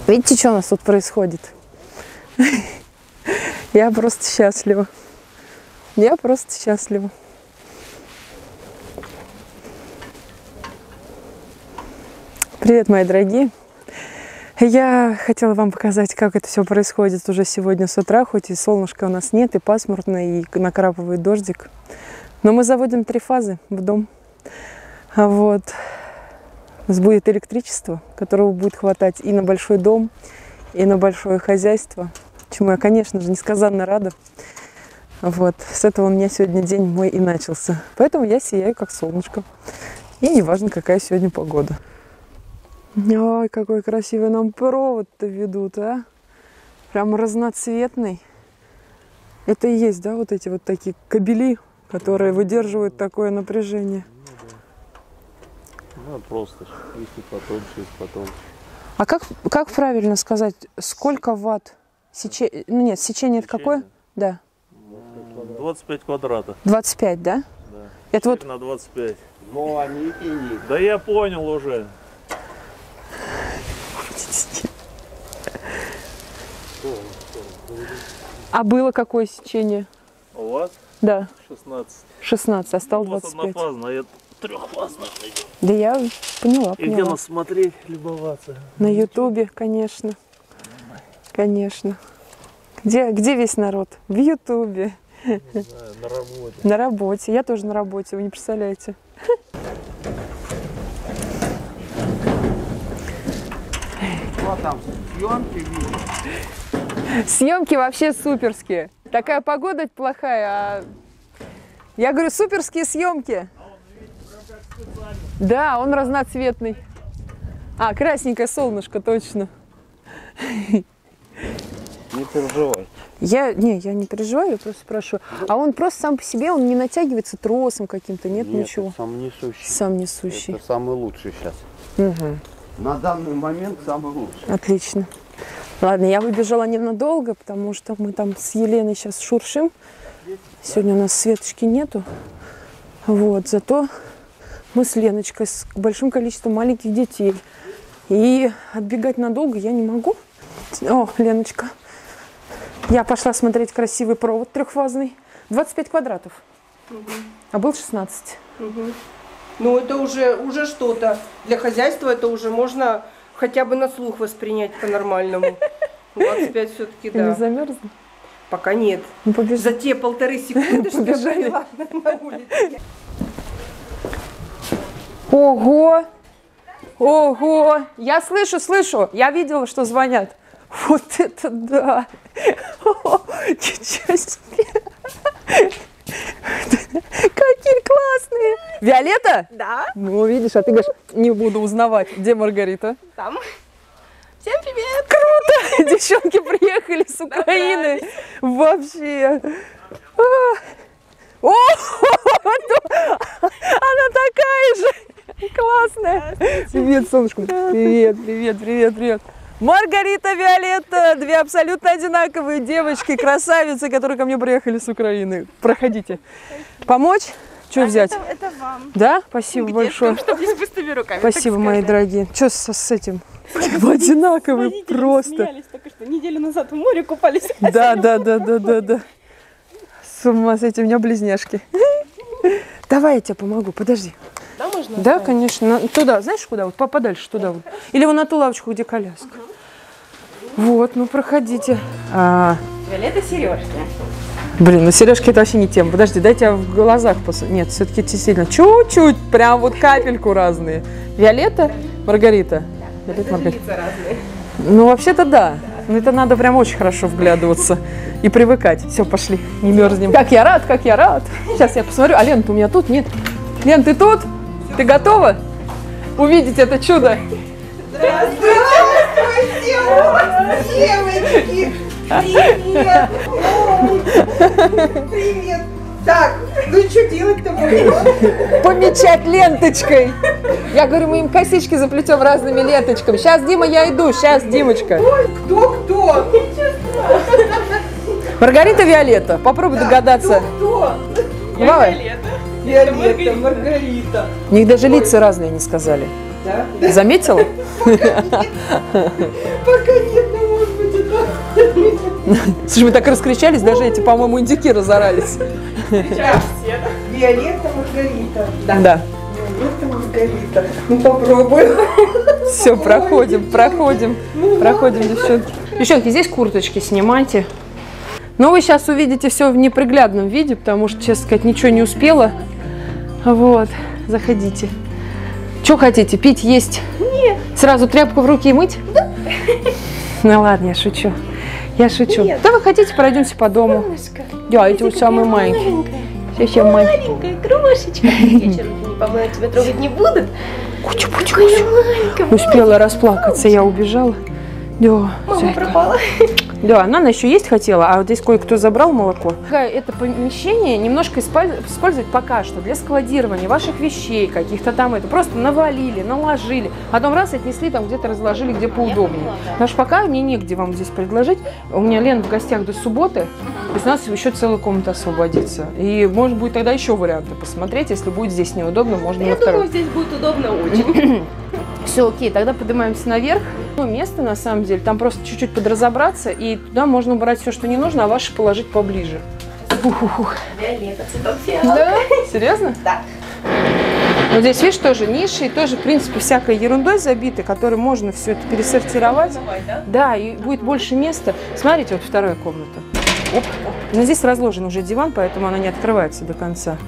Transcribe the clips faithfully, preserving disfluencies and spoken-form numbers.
Видите, что у нас тут происходит? Я просто счастлива. Я просто счастлива. Привет, мои дорогие. Я хотела вам показать, как это все происходит уже сегодня с утра, хоть и солнышка у нас нет, и пасмурно, и накрапывает дождик. Но мы заводим три фазы в дом. А вот у нас будет электричество, которого будет хватать и на большой дом, и на большое хозяйство, чему я, конечно же, несказанно рада. Вот, с этого у меня сегодня день мой и начался. Поэтому я сияю, как солнышко. И неважно, какая сегодня погода. Ой, какой красивый нам провод-то ведут, а? Прям разноцветный. Это и есть, да, вот эти вот такие кабели, которые выдерживают такое напряжение. Ну, просто если потом, через потом. А как, как правильно сказать, сколько ватт? Сече... Ну нет, сечение это какое? Да. двадцать пять квадратов. двадцать пять, да? Да. Это вот... на двадцать пять. Ну, они и не. Да я понял уже. А было какое сечение? У вас? Да. шестнадцать. шестнадцать, а стал У вас двадцать пять. однофазно, а я трехфазно. Да я поняла, И где поняла. нас смотреть, любоваться? На Ютубе, конечно. Конечно. Где, где весь народ? В Ютубе. Не знаю, на работе. На работе. Я тоже на работе, вы не представляете. Что там, съемки видишь? Съемки вообще суперские. Такая погода плохая, а... Я говорю, суперские съемки. Да, он разноцветный. А, красненькое солнышко, точно. Не переживай. Я, не, я не переживаю, я просто спрашиваю. А он просто сам по себе, он не натягивается тросом каким-то, нет, Нет, ничего? это сам несущий. Сам несущий. Это самый лучший сейчас. Угу. На данный момент самый лучший. Отлично. Ладно, я выбежала ненадолго, потому что мы там с Еленой сейчас шуршим. Сегодня у нас Светочки нету. Вот, зато мы с Леночкой с большим количеством маленьких детей. И отбегать надолго я не могу. О, Леночка. Я пошла смотреть красивый провод трехфазный. двадцать пять квадратов. Угу. А был шестнадцать. Угу. Ну, это уже, уже что-то. Для хозяйства это уже можно хотя бы на слух воспринять по-нормальному. двадцать пять все-таки, Ты не да. замерзла? Пока нет. Ну, побежали. За те полторы секунды, что я была на улице. Ого! Ого! Я слышу, слышу! Я видела, что звонят. Вот это да! Ничего себе! Какие классные! Виолетта? Да, Ну, видишь, а ты говоришь, не буду узнавать. Где Маргарита? там. Всем привет! Круто! Девчонки приехали с Украины. Вообще. О, она такая же. Классная. Привет, солнышко. Привет, привет, привет, привет. Маргарита, Виолетта, две абсолютно одинаковые девочки, красавицы, которые ко мне приехали с Украины. Проходите. Помочь? Что А взять? Это, это вам. Да? Спасибо Где? большое. Чтобы не с пустыми руками. Спасибо, так мои сказать. дорогие. Что с, с этим? Вы одинаковые Родители просто. смеялись только что. Неделю назад в море купались. Да, да, да, да, да, да. С ума сойти, у меня близняшки. Давай я тебе помогу, подожди. Да, можно? Да, конечно. На- Туда, знаешь, куда? Вот по- подальше, туда вот. Или вон на ту лавочку, где коляска. Вот, ну проходите. А, Виолетта сережки. блин, ну сережки это вообще не тема. Подожди, дайте я в глазах пос... Нет, все-таки сильно. Чуть-чуть, прям вот капельку разные. Виолетта, Маргарита. Виолетта, Маргарита. Лица разные. Ну, вообще-то да. Но это надо прям очень хорошо вглядываться и привыкать. Все, пошли, не мерзнем. Как я рад, как я рад. Сейчас я посмотрю. А Лен, ты у меня тут? Нет. Лен, ты тут? Ты готова увидеть это чудо? Здравствуйте, девочки! Привет! Привет! Так, ну что делать-то будем? Помечать ленточкой. Я говорю, мы им косички заплетем разными ленточками. Сейчас, Дима, я иду. Сейчас, Димочка. Ой, кто-кто? Маргарита, Виолетта. Попробуй догадаться. Кто? Давай. Виолетта, Маргарита. У них даже лица разные не сказали. Да? Заметила? Пока нет, но может быть это. Слушай, мы так раскричались, даже эти, по-моему, индюки разорались. Виолетта Маргарита. Да. Виолетта Маргарита. Ну попробуем. Все, проходим, проходим, проходим, девчонки. Девчонки, здесь курточки снимайте. Но вы сейчас увидите все в неприглядном виде, потому что, честно сказать, ничего не успела. Вот, заходите. Что хотите, пить, есть? Нет. Сразу тряпку в руки и мыть? Да. Ну ладно, я шучу. Я шучу. Нет. Да вы хотите, пройдемся по дому. Солнышко. Да, эти вот самые маленькие. Совсем маленькая. Маленькая крошечка. Вечером не помою, тебя трогать не будут. Кучу, кучу, кучу. Успела расплакаться, я убежала. Да, мама пропала. Да, она, она еще есть хотела, а вот здесь кое-кто забрал молоко. Это помещение немножко использовать пока что для складирования ваших вещей, каких-то там это. Просто навалили, наложили, потом раз отнесли, там где-то разложили, где поудобнее. Поняла, да. Потому что пока мне негде вам здесь предложить. У меня Лена в гостях до субботы, то есть у нас еще целая комната освободится. И может будет тогда еще варианты посмотреть, если будет здесь неудобно, можно Я на второй. думаю, здесь будет удобно очень. Все, окей, тогда поднимаемся наверх. Ну, место, на самом деле, там просто чуть-чуть подразобраться, и туда можно убрать все, что не нужно, а ваши положить поближе. Виолетта, цветок фиалок. Да? Серьезно? Да. Вот здесь, видишь, тоже ниши, и тоже, в принципе, всякой ерундой забиты, которой можно все это пересортировать. Давай, да? Да, и будет больше места. Смотрите, вот вторая комната. Оп. Но здесь разложен уже диван, поэтому она не открывается до конца.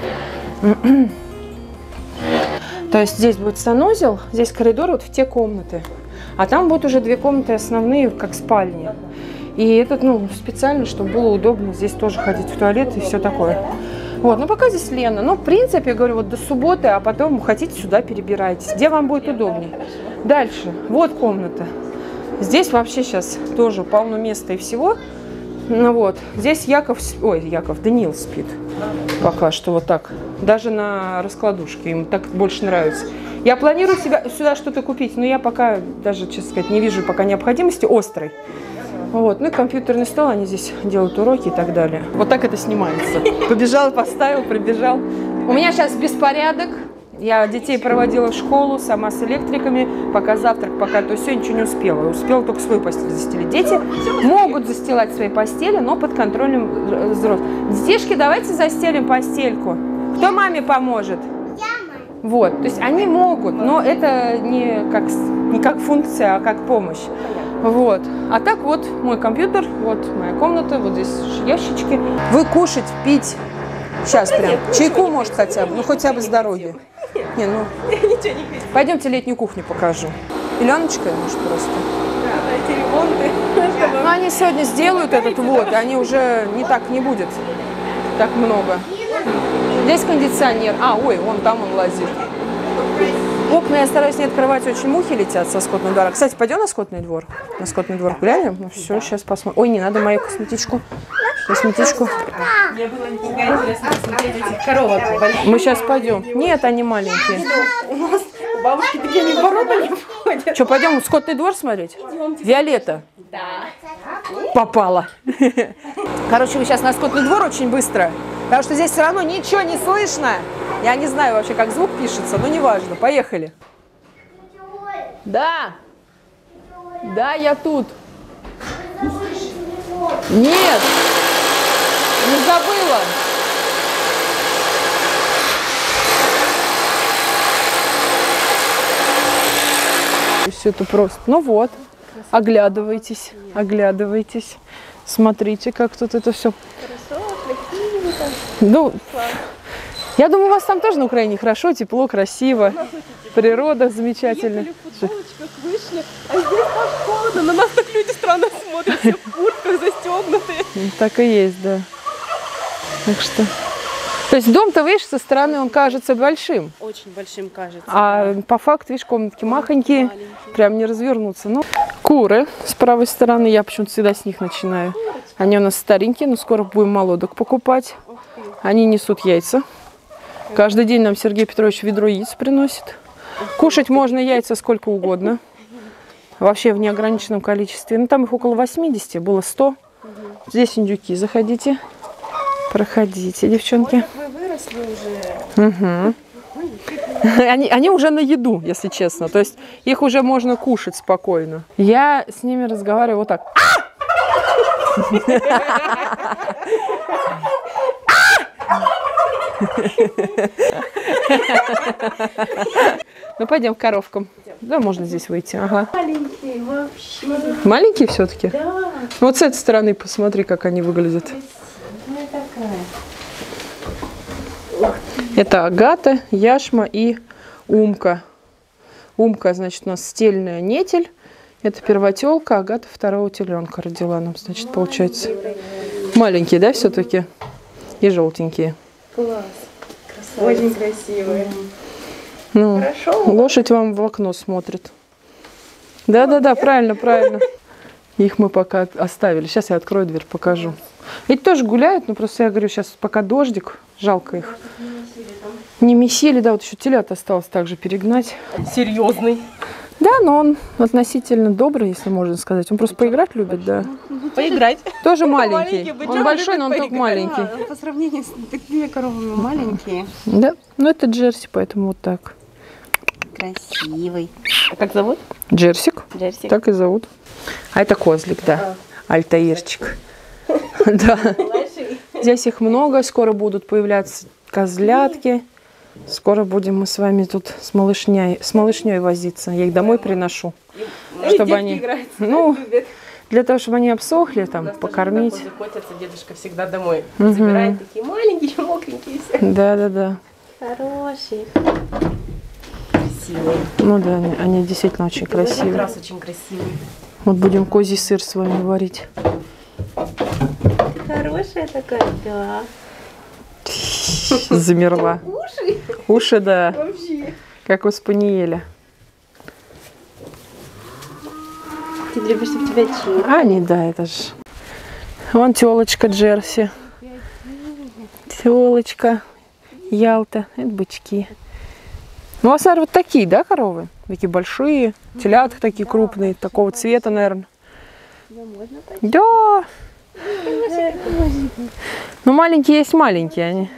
То есть здесь будет санузел, здесь коридор вот в те комнаты. А там будут уже две комнаты основные, как спальни. И этот, ну, специально, чтобы было удобно здесь тоже ходить в туалет и все такое. Вот, ну пока здесь Лена. Ну, в принципе, я говорю, вот до субботы, а потом хотите сюда перебирайтесь, где вам будет удобнее. Дальше, вот комната. Здесь вообще сейчас тоже полно места и всего. Ну вот, здесь Яков, ой, Яков, Даниил спит. Пока что вот так. Даже на раскладушке, ему так больше нравится. Я планирую себя, сюда что-то купить, но я пока даже, честно сказать, не вижу пока необходимости острой. Вот, ну и компьютерный стол, они здесь делают уроки и так далее. Вот так это снимается. Побежал, поставил, прибежал. У меня сейчас беспорядок. Я детей проводила в школу, сама с электриками, пока завтрак, пока то все, ничего не успела. Успела только свою постель застелить. Дети могут застилать свои постели, но под контролем взрослых. Детишки, давайте застелим постельку. Кто маме поможет? Вот, то есть они могут, но это не как, не как функция, а как помощь. Вот. А так вот мой компьютер, вот моя комната, вот здесь ящички. Вы кушать, пить. Сейчас прям. Чайку, может, хотя бы. Ну, хотя бы с дороги. Не, ну. Пойдемте летнюю кухню покажу. Пеленочкой, может, просто. Да, эти ремонты. Ну, они сегодня сделают этот вот, и они уже не так не будет. Так много. Здесь кондиционер. А, ой, вон там он лазит. Окна я стараюсь не открывать, очень мухи летят со скотного двора. Кстати, пойдем на скотный двор? На скотный двор глянем? Ну все, сейчас посмотрим. Ой, не надо мою косметичку. Косметичку. Мне было интересно посмотреть этих коровок больших. Мы сейчас пойдем. Нет, они маленькие. У нас у бабушки такие не в ворота не входят. Что, пойдем в скотный двор смотреть? Виолетта. Да. Попала. Короче, вы сейчас на скотный двор очень быстро. Потому что здесь все равно ничего не слышно. Я не знаю вообще, как звук пишется, но неважно. Поехали. Да. Да, я тут. Нет. Не забыла. Все это просто. Ну вот. Оглядывайтесь. Оглядывайтесь. Смотрите, как тут это все. Ну, я думаю, у вас там тоже на Украине хорошо, тепло, красиво, природа замечательная. В футболочках вышли, а здесь так холодно, на нас так люди странно смотрят, все в куртках застегнутые. Так и есть, да. Так что... То есть дом-то, видишь, со стороны он кажется большим. Очень большим кажется. А да. По факту, видишь, комнатки махонькие, маленькие. Прям не развернуться. Ну, куры с правой стороны, я почему-то всегда с них начинаю. Они у нас старенькие, но скоро будем молодок покупать. Они несут яйца. Каждый день нам Сергей Петрович ведро яиц приносит. Кушать можно яйца сколько угодно. Вообще в неограниченном количестве. Ну, там их около восьмидесяти, было сто. Здесь индюки, заходите. Проходите, девчонки. Ой, как вы выросли уже. Угу. Они, они уже на еду, если честно. То есть их уже можно кушать спокойно. Я с ними разговариваю вот так. Ну, пойдем к коровкам. Да, можно здесь выйти. Ага. Маленькие вообще. Маленькие все-таки? Да. Вот с этой стороны посмотри, как они выглядят. Ну такая. Это Агата, Яшма и Умка. Умка, значит, у нас стельная нетель. Это первотелка, Агата второго теленка родила нам, значит, получается. Маленькие, да, все-таки? И желтенькие. Класс. Очень красивые. Ну, Хорошо. лошадь вам в окно смотрит. Да-да-да, правильно, правильно. Их мы пока оставили. Сейчас я открою дверь, покажу. Эти тоже гуляют, но просто я говорю, сейчас пока дождик, жалко их. Не месили, да, вот еще телят осталось также перегнать. Серьезный. Да, но он относительно добрый, если можно сказать. Он просто поиграть любит, да. Поиграть. Тоже маленький. Маленький, Он большой, но он только маленький. А, по сравнению с такими коровами маленькие. Да, ну это Джерси, поэтому вот так. Красивый. А как зовут? Джерсик, Джерси. так и зовут. А это козлик, да. Альтаирчик. Да. Здесь их много, скоро будут появляться козлятки. Скоро будем мы с вами тут с малышней, с малышней возиться. Я их домой приношу, чтобы они, ну, для того, чтобы они обсохли, там, покормить. Заботятся, дедушка всегда домой забирает такие маленькие, мокренькие все. Да, да, да. Хороший. Красивые. Ну да, они, они действительно очень Как красивые. раз очень красивые. Вот будем козий сыр с вами варить. Хорошая такая, да. Замерла. Уши? Уши, да, Вообще. как у спаниеля. Ты любишь, чтобы тебя чили. А, не, да, это же. Вон телочка Джерси. Телочка. Ялта. Это бычки. Ну, а сар вот такие, да, коровы? Такие большие. Телятка такие крупные. Такого цвета, наверное. Да. Ну, маленькие есть маленькие они.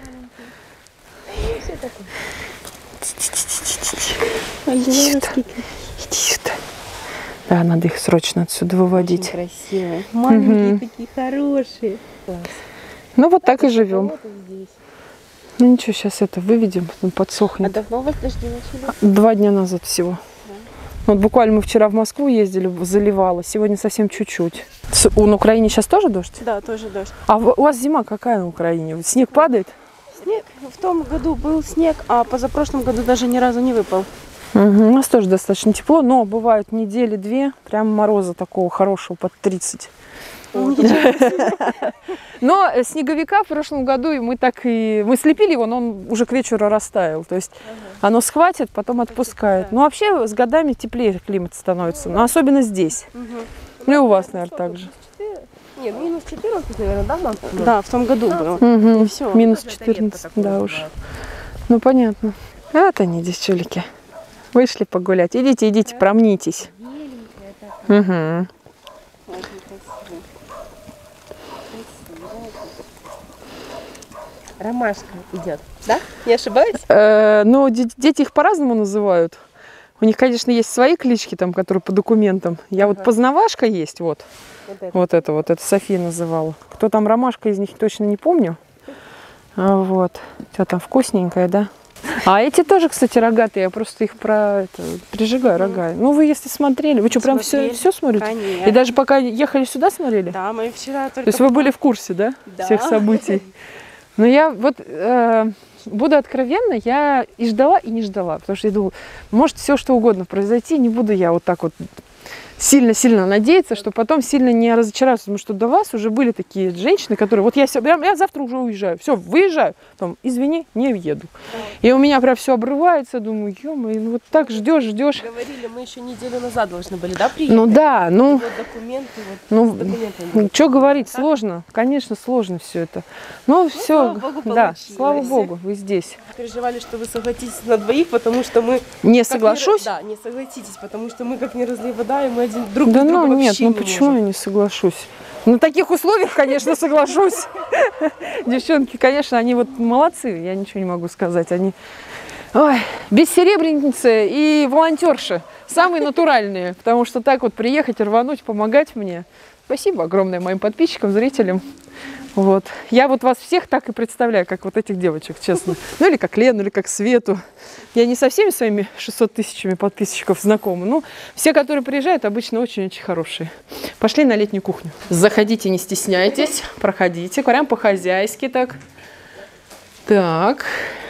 Иди сюда. Иди сюда. Да, надо их срочно отсюда выводить. Красивые. Маленькие такие хорошие. Ну, вот так и живем. Ну, ничего, сейчас это выведем, потом подсохнет. А давно у вас дожди начали? Два дня назад всего. Вот буквально мы вчера в Москву ездили, заливало. Сегодня совсем чуть-чуть. С- у- На Украине сейчас тоже дождь? Да, тоже дождь. А в- у вас зима какая на Украине? Снег падает? Снег. В том году был снег, а позапрошлом году даже ни разу не выпал. Угу. У нас тоже достаточно тепло, но бывают недели-две, прям мороза такого хорошего, под тридцать. Но снеговика в прошлом году и мы так и... Мы слепили его, но он уже к вечеру растаял. То есть оно схватит, потом отпускает. Но вообще с годами теплее климат становится. Но особенно здесь. Ну и у вас, наверное, так же. Нет, минус четырнадцать, наверное, да, нам? Да, в том году было. Угу. Всё. Минус Это редко четырнадцать, такое да бывает. уж. Ну понятно. Вот они, девчулики. Вышли погулять. Идите, идите, промнитесь. Угу. Ромашка идет, да? Не ошибаюсь? Э, ну, де- дети их по-разному называют. У них, конечно, есть свои клички, там, которые по документам. Я вот познавашка есть, вот. Вот это. Вот это вот, это София называла. Кто там ромашка из них, точно не помню. А, вот. Что там, вкусненькое, да? А эти тоже, кстати, рогатые. Я просто их про это, прижигаю рога. Ну, вы если смотрели, вы что, прям все, Смотрели. все смотрите? Конечно. И даже пока ехали сюда, смотрели? Да, мы вчера только... То есть вы были в курсе, да? Да. Всех событий? Но я вот э, буду откровенна, я и ждала, и не ждала. Потому что я думала, может все что угодно произойти, не буду я вот так вот сильно-сильно надеяться, что потом сильно не разочароваться. Потому что до вас уже были такие женщины, которые, вот я, ся- я, я завтра уже уезжаю, все, выезжаю, потом, извини, не еду. И у меня прям все обрывается, думаю, ё-моё, ну вот так ждешь, ждешь. Говорили, мы еще неделю назад должны были, да, приехать? Ну да, И ну... вот документы, вот Ну, с документами. что говорить, сложно, конечно, сложно все это. Но все, слава богу, да, получилось. слава богу, вы здесь. Переживали, что вы согласитесь на двоих, потому что мы... Не как соглашусь? Не, да, не согласитесь, потому что мы как не разлей вода, и мы один друг Да без друга ну нет, вообще ну не почему можем. я не соглашусь? На таких условиях, конечно, соглашусь. Девчонки, конечно, они вот молодцы, я ничего не могу сказать. Они Ой, бессеребреницы и волонтерши. Самые натуральные. Потому что так вот приехать, рвануть, помогать мне. Спасибо огромное моим подписчикам, зрителям. Вот. Я вот вас всех так и представляю, как вот этих девочек, честно. Ну или как Лену, или как Свету. Я не со всеми своими шестьсот тысячами подписчиков знакома. Ну, все, которые приезжают, обычно очень-очень хорошие. Пошли на летнюю кухню. Заходите, не стесняйтесь. Проходите. Прям по-хозяйски так. Так.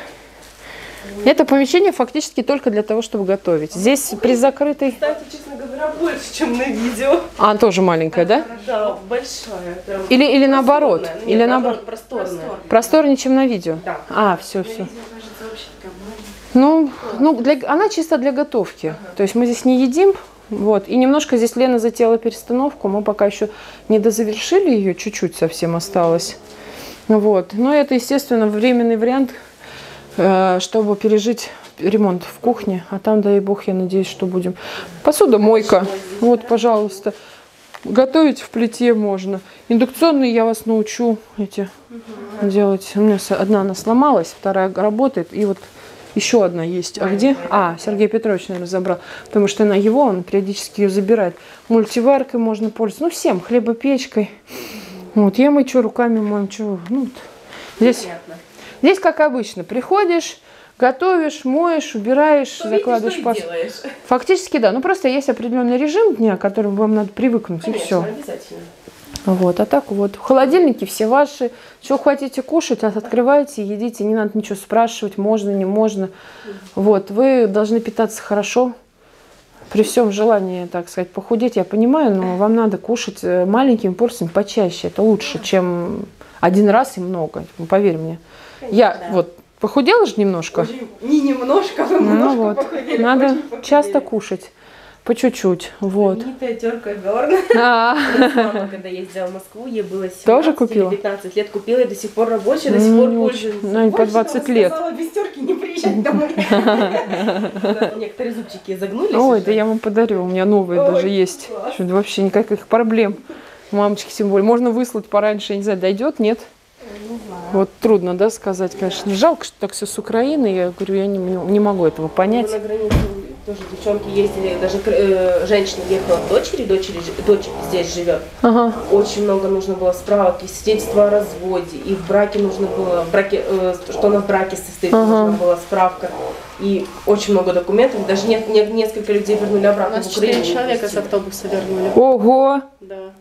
Это помещение фактически только для того, чтобы готовить. Здесь при закрытой... Кстати, честно говоря, больше, чем на видео. А, тоже маленькая, да? Да, большая. Прям Или, или наоборот? Нет, Или наоборот, наоборот? просторная. Просторнее, чем на видео? Да. А, все, все. Видео, кажется, вообще такая маленькая. Ну, ну для, она чисто для готовки. Ага. То есть мы здесь не едим. Вот. И немножко здесь Лена затеяла перестановку. Мы пока еще не дозавершили ее, чуть-чуть совсем осталось. Вот. Но это, естественно, временный вариант, чтобы пережить ремонт в кухне. А там, дай бог, я надеюсь, что будем. Посудомойка. Вот, пожалуйста. Готовить в плите можно. Индукционные я вас научу эти угу. делать. У меня одна она сломалась, вторая работает. И вот еще одна есть. А где? А, Сергей Петрович, наверное, забрал. Потому что она его, он периодически ее забирает. Мультиваркой можно пользоваться. Ну, всем. Хлебопечкой. Вот. Я мычу руками, моем. Что? Ну, здесь, здесь, как обычно, приходишь, готовишь, моешь, убираешь, что закладываешь посуду. Фактически, да. Ну, просто есть определенный режим дня, к которому вам надо привыкнуть. Конечно, и все. Обязательно. Вот, а так вот. Холодильники все ваши. Что хотите кушать, открывайте, едите. Не надо ничего спрашивать, можно, не можно. Вот, вы должны питаться хорошо. При всем желании, так сказать, похудеть, я понимаю, но вам надо кушать маленькими порциями почаще. Это лучше, чем один раз и много. Поверь мне. Конечно, я да. вот похудела же немножко. Очень, не немножко, вы ну немножко вот. похудели. Надо часто кушать. По чуть-чуть, вот. Знаменитая терка Горн. А. Мама, когда ездила в Москву, ей было семнадцать Тоже купила? или пятнадцать лет, купила и до сих пор рабочая, до сих пор пользуется. Ну, и по двадцать лет. Сказала, без терки не приезжать домой. Некоторые зубчики загнулись. Ой, да я вам подарю, у меня новые даже есть. Вообще никаких проблем. Мамочки, тем более. Можно выслать пораньше, я не знаю, дойдет, нет? Вот трудно, да, сказать, конечно. Жалко, что так все с Украины. Я говорю, я не, не могу этого понять. Мы на границу тоже девчонки ездили, даже э, женщина ехала к дочери, дочери, дочь здесь живет. Ага. Очень много нужно было справок, и свидетельство о разводе, и в браке нужно было, в браке, э, что она в браке состоит, ага. нужна была справка. И очень много документов, даже не, не, несколько людей вернули обратно. У нас четыре человека с автобуса вернули. Ого! Да.